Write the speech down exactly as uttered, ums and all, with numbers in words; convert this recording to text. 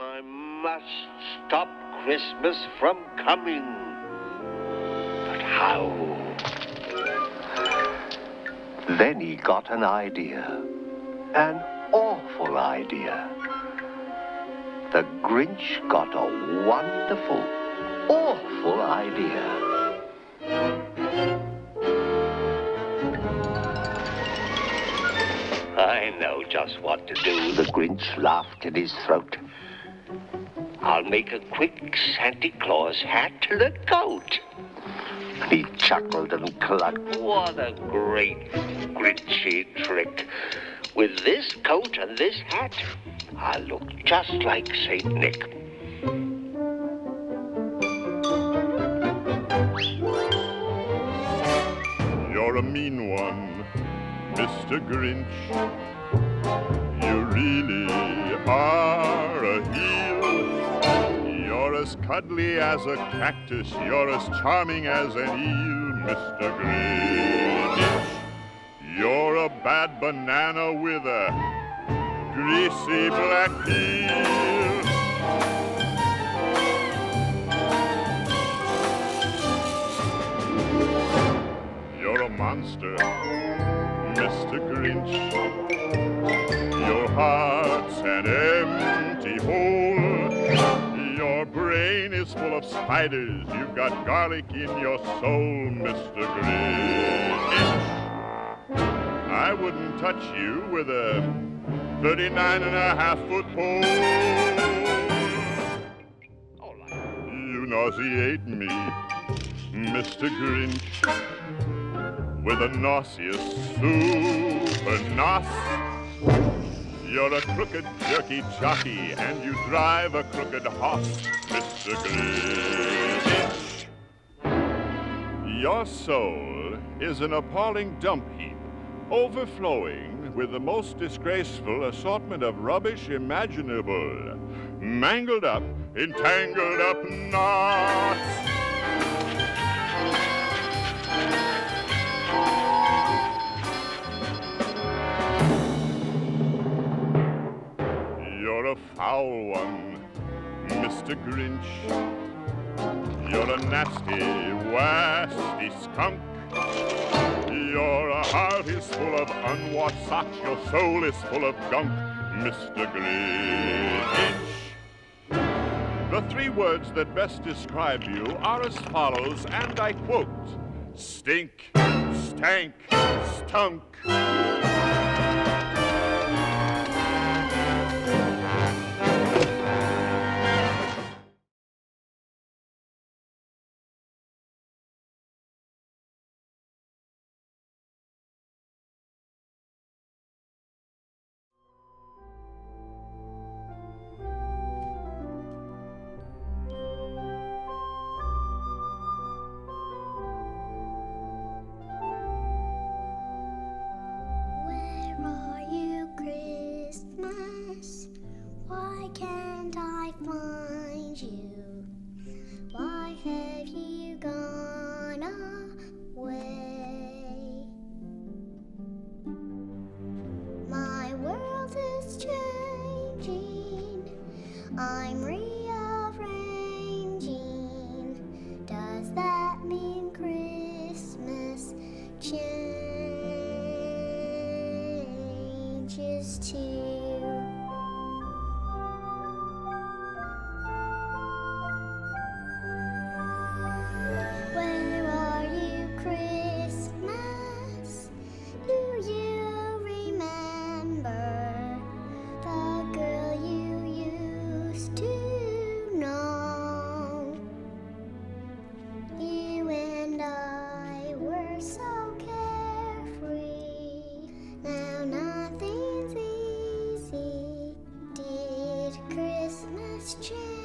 I must stop Christmas from coming. But how? Then he got an idea. An awful idea. The Grinch got a wonderful, awful idea. I know just what to do. The Grinch laughed in his throat. I'll make a quick Santa Claus hat and a coat. He chuckled and clucked. What a great Grinchy trick. With this coat and this hat, I'll look just like Saint Nick. You're a mean one, Mister Grinch. You really are a heel. You're as cuddly as a cactus. You're as charming as an eel, Mister Grinch. You're a bad banana with a greasy black peel. You're a monster, Mister Grinch. Your heart's an empty hole. Your brain is full of spiders. You've got garlic in your soul, Mister Grinch. I wouldn't touch you with a thirty-nine and a half foot pole. All right. You nauseate me, Mister Grinch, with a nauseous super nos. You're a crooked, jerky jockey, and you drive a crooked horse, Mister Grinch. Your soul is an appalling dump heap, overflowing with the most disgraceful assortment of rubbish imaginable, mangled up in tangled up knots. You're a foul one, Mister Grinch. You're a nasty, wasty skunk. Your heart is full of unwashed socks. Your soul is full of gunk, Mister Grinch. The three words that best describe you are as follows, and I quote: stink, stank, stunk. Why can't I find you? Why have you gone away? My world is changing. I'm rearranging. Does that mean Christmas changes too? Change.